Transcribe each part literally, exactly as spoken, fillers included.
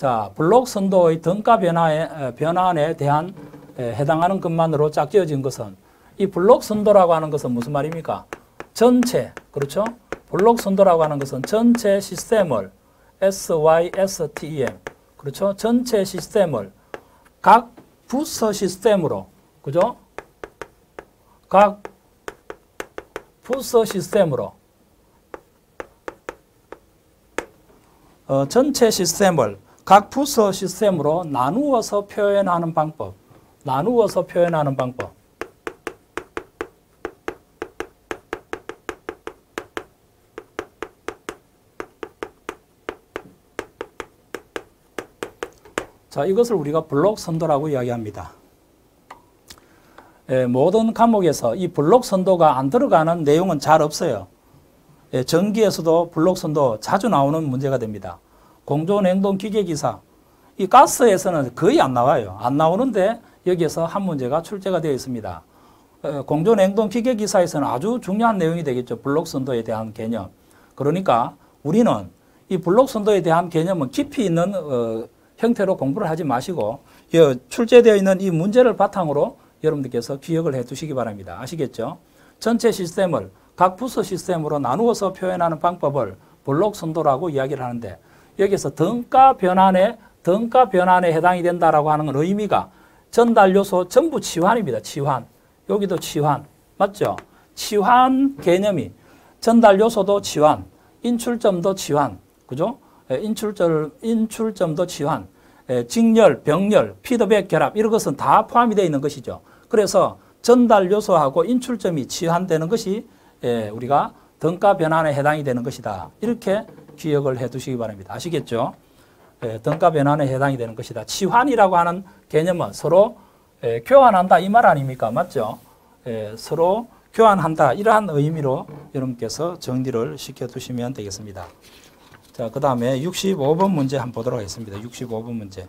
자, 블록 선도의 등가 변화에, 변환에 대한 해당하는 것만으로 짝지어진 것은 이 블록 선도라고 하는 것은 무슨 말입니까? 전체, 그렇죠? 블록 선도라고 하는 것은 전체 시스템을 시스템, 그렇죠? 전체 시스템을 각 부서 시스템으로, 그죠? 각 부서 시스템으로 어, 전체 시스템을 각 부서 시스템으로 나누어서 표현하는 방법. 나누어서 표현하는 방법. 자, 이것을 우리가 블록 선도라고 이야기합니다. 예, 모든 과목에서 이 블록 선도가 안 들어가는 내용은 잘 없어요. 예, 전기에서도 블록 선도 자주 나오는 문제가 됩니다. 공조냉동기계기사, 이 가스에서는 거의 안 나와요. 안 나오는데 여기에서 한 문제가 출제가 되어 있습니다. 어, 공조냉동기계기사에서는 아주 중요한 내용이 되겠죠. 블록 선도에 대한 개념. 그러니까 우리는 이 블록 선도에 대한 개념은 깊이 있는 어, 형태로 공부를 하지 마시고 출제되어 있는 이 문제를 바탕으로 여러분들께서 기억을 해 두시기 바랍니다. 아시겠죠? 전체 시스템을 각 부서 시스템으로 나누어서 표현하는 방법을 블록 선도라고 이야기를 하는데 여기서 등가 변환에 등가 변환에 해당이 된다라고 하는 의미가 전달 요소 전부 치환입니다. 치환. 여기도 치환. 맞죠? 치환 개념이 전달 요소도 치환, 인출점도 치환. 그죠? 인출점, 인출점도 치환, 직열, 병열, 피드백 결합 이런 것은 다 포함이 되어 있는 것이죠. 그래서 전달 요소하고 인출점이 치환되는 것이 우리가 등가 변환에 해당이 되는 것이다. 이렇게 기억을 해 두시기 바랍니다. 아시겠죠? 등가 변환에 해당이 되는 것이다. 치환이라고 하는 개념은 서로 교환한다 이 말 아닙니까? 맞죠? 서로 교환한다 이러한 의미로 여러분께서 정리를 시켜 두시면 되겠습니다. 자, 그 다음에 육십오 번 문제 한번 보도록 하겠습니다. 육십오 번 문제.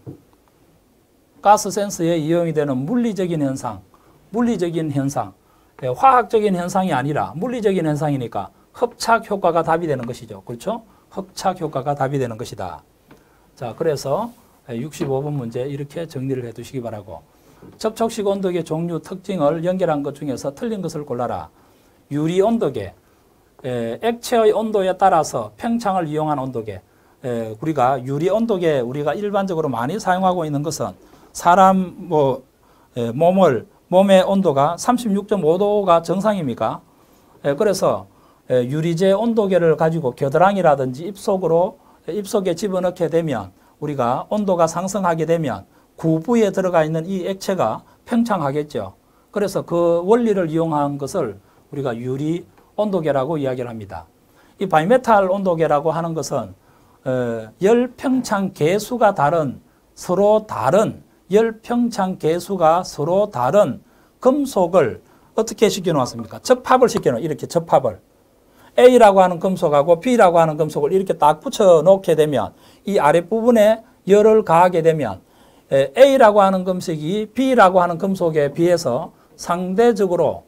가스 센서에 이용이 되는 물리적인 현상, 물리적인 현상, 화학적인 현상이 아니라 물리적인 현상이니까 흡착 효과가 답이 되는 것이죠. 그렇죠? 흡착 효과가 답이 되는 것이다. 자, 그래서 육십오 번 문제 이렇게 정리를 해 두시기 바라고. 접촉식 온도계 종류 특징을 연결한 것 중에서 틀린 것을 골라라. 유리 온도계. 에, 액체의 온도에 따라서 평창을 이용한 온도계. 에, 우리가 유리 온도계 우리가 일반적으로 많이 사용하고 있는 것은 사람 뭐 에, 몸을 몸의 온도가 삼십육 점 오 도가 정상입니까? 에, 그래서 에, 유리제 온도계를 가지고 겨드랑이라든지 입속으로 입속에 집어넣게 되면 우리가 온도가 상승하게 되면 구부에 들어가 있는 이 액체가 평창하겠죠. 그래서 그 원리를 이용한 것을 우리가 유리 온도계라고 이야기를 합니다. 이 바이메탈 온도계라고 하는 것은 어, 열평창 계수가 다른 서로 다른 열평창 계수가 서로 다른 금속을 어떻게 시켜놓았습니까? 접합을 시켜놓은 이렇게 접합을 A라고 하는 금속하고 B라고 하는 금속을 이렇게 딱 붙여놓게 되면 이 아랫부분에 열을 가하게 되면 A라고 하는 금속이 B라고 하는 금속에 비해서 상대적으로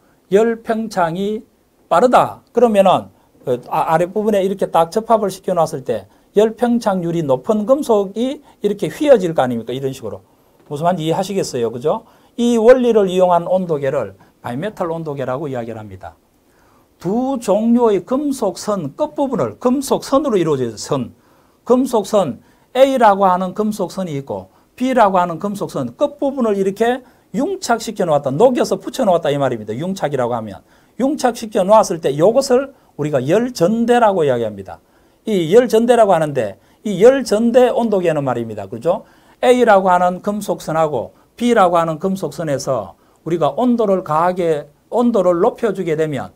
열평창이 빠르다. 그러면은 아랫부분에 이렇게 딱 접합을 시켜놨을 때 열평창률이 높은 금속이 이렇게 휘어질 거 아닙니까? 이런 식으로. 무슨 말인지 이해하시겠어요? 그죠? 이 원리를 이용한 온도계를 바이메탈 온도계라고 이야기를 합니다. 두 종류의 금속선 끝부분을 금속선으로 이루어져 있어요. 선. 금속선 A라고 하는 금속선이 있고 B라고 하는 금속선 끝부분을 이렇게 융착시켜 놓았다. 녹여서 붙여 놓았다 이 말입니다. 융착이라고 하면. 융착시켜 놓았을 때 이것을 우리가 열전대라고 이야기합니다. 이 열전대라고 하는데 이 열전대 온도계는 말입니다. 그죠? A라고 하는 금속선하고 B라고 하는 금속선에서 우리가 온도를 가하게 온도를 높여주게 되면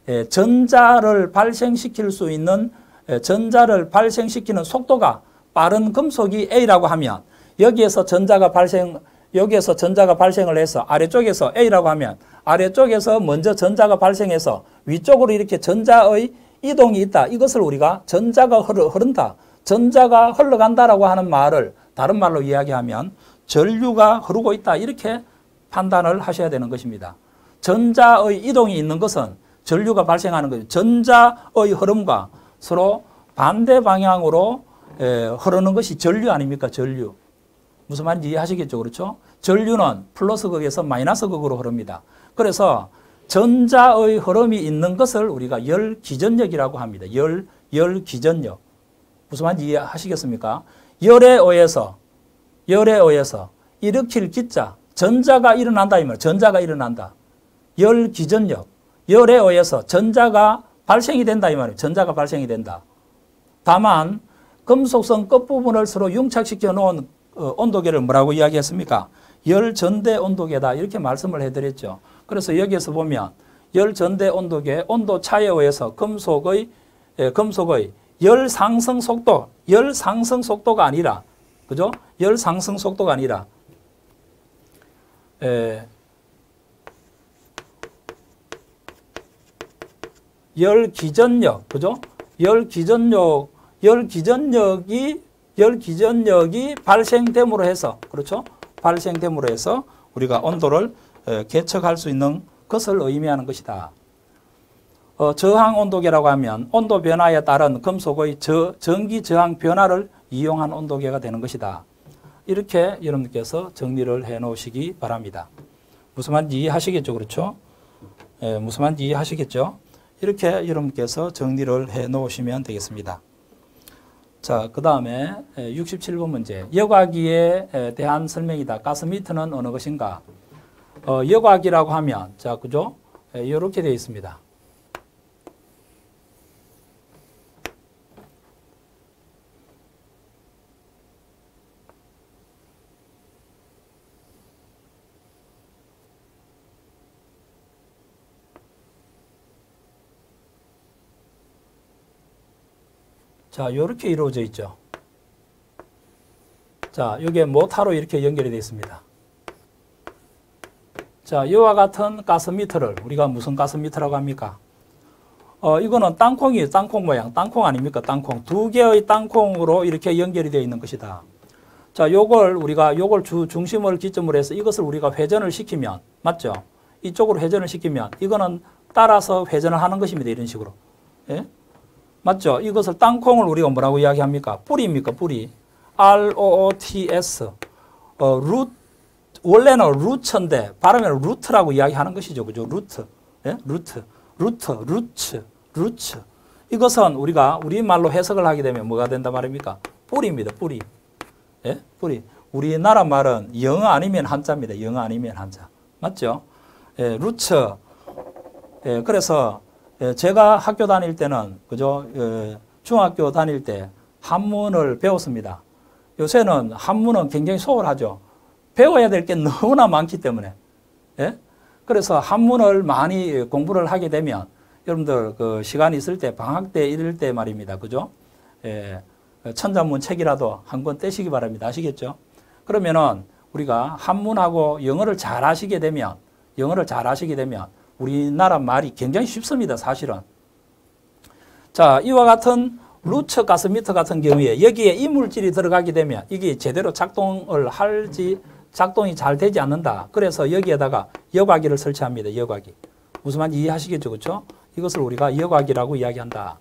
전자를 발생시킬 수 있는 전자를 발생시키는 속도가 빠른 금속이 A라고 하면 여기에서 전자가 발생 여기에서 전자가 발생을 해서 아래쪽에서 A라고 하면 아래쪽에서 먼저 전자가 발생해서 위쪽으로 이렇게 전자의 이동이 있다. 이것을 우리가 전자가 흐른다. 전자가 흘러간다라고 하는 말을 다른 말로 이야기하면 전류가 흐르고 있다. 이렇게 판단을 하셔야 되는 것입니다. 전자의 이동이 있는 것은 전류가 발생하는 거죠. 전자의 흐름과 서로 반대 방향으로 에, 흐르는 것이 전류 아닙니까? 전류. 무슨 말인지 이해하시겠죠? 그렇죠? 전류는 플러스 극에서 마이너스 극으로 흐릅니다. 그래서 전자의 흐름이 있는 것을 우리가 열 기전력이라고 합니다. 열, 열 기전력. 무슨 말인지 이해하시겠습니까? 열에 의해서, 열에 의해서 일으킬 기자, 전자가 일어난다 이 말. 전자가 일어난다. 열 기전력. 열에 의해서 전자가 발생이 된다 이 말이에요. 전자가 발생이 된다. 다만 금속성 끝부분을 서로 융착시켜 놓은 어, 온도계를 뭐라고 이야기했습니까? 열전대 온도계다 이렇게 말씀을 해드렸죠. 그래서 여기에서 보면 열전대 온도계 온도 차에 의해서 금속의 예, 금속의 열 상승 속도, 열 상승 속도가 아니라, 그죠? 열 상승 속도가 아니라, 에, 열 기전력, 그죠? 열 기전력, 열 기전력이, 열 기전력이 발생됨으로 해서, 그렇죠? 발생됨으로 해서 우리가 온도를 에, 계측할 수 있는 것을 의미하는 것이다. 어, 저항 온도계라고 하면 온도 변화에 따른 금속의 저, 전기 저항 변화를 이용한 온도계가 되는 것이다. 이렇게 여러분께서 정리를 해 놓으시기 바랍니다. 무슨 말인지 이해하시겠죠? 그렇죠? 예, 무슨 말인지 이해하시겠죠? 이렇게 여러분께서 정리를 해 놓으시면 되겠습니다. 자, 그 다음에 육십칠 번 문제. 여과기에 대한 설명이다. 가스미터는 어느 것인가? 어, 여과기라고 하면, 자, 그죠? 예, 이렇게 되어 있습니다. 자, 이렇게 이루어져 있죠. 자, 여기에 모타로 이렇게 연결이 되어 있습니다. 자, 이와 같은 가스미터를 우리가 무슨 가스미터라고 합니까? 어, 이거는 땅콩이에요. 땅콩 모양. 땅콩 아닙니까? 땅콩. 두 개의 땅콩으로 이렇게 연결이 되어 있는 것이다. 자, 요걸 우리가 요걸 주, 중심을 기점으로 해서 이것을 우리가 회전을 시키면, 맞죠? 이쪽으로 회전을 시키면 이거는 따라서 회전을 하는 것입니다. 이런 식으로. 예? 맞죠? 이것을 땅콩을 우리가 뭐라고 이야기합니까? 뿌리입니까? 뿌리. 알 오 오 티 에스. 어, 루트, 원래는 루트인데, 발음에는 루트라고 이야기하는 것이죠. 그죠? 루트. 예? 루트. 루트. 루츠. 루츠. 이것은 우리가 우리말로 해석을 하게 되면 뭐가 된단 말입니까? 뿌리입니다. 뿌리. 예? 뿌리. 우리나라 말은 영어 아니면 한자입니다. 영어 아니면 한자. 맞죠? 예, 루츠. 예, 그래서 제가 학교 다닐 때는, 그죠? 예, 중학교 다닐 때 한문을 배웠습니다. 요새는 한문은 굉장히 소홀하죠. 배워야 될 게 너무나 많기 때문에. 예? 그래서 한문을 많이 공부를 하게 되면 여러분들 그 시간이 있을 때 방학 때 이럴 때 말입니다. 그죠? 예, 천자문 책이라도 한 권 떼시기 바랍니다. 아시겠죠? 그러면은 우리가 한문하고 영어를 잘 하시게 되면, 영어를 잘 하시게 되면 우리나라 말이 굉장히 쉽습니다. 사실은. 자, 이와 같은 루처 가스미터 같은 경우에 여기에 이물질이 들어가게 되면 이게 제대로 작동을 할지 작동이 잘 되지 않는다. 그래서 여기에다가 여과기를 설치합니다. 여과기. 무슨 말인지 이해하시겠죠? 그렇죠? 이것을 우리가 여과기라고 이야기한다.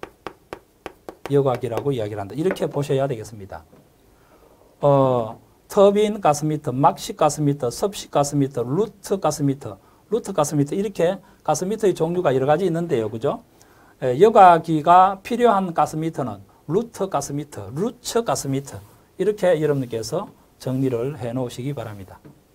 여과기라고 이야기를 한다. 이렇게 보셔야 되겠습니다. 어, 터빈 가스미터, 막식 가스미터, 섭식 가스미터, 루트 가스미터, 루트 가스미터 이렇게 가스미터의 종류가 여러 가지 있는데요. 그죠? 에, 여과기가 필요한 가스미터는 루트 가스미터, 루처 가스미터 이렇게 여러분께서 정리를 해 놓으시기 바랍니다.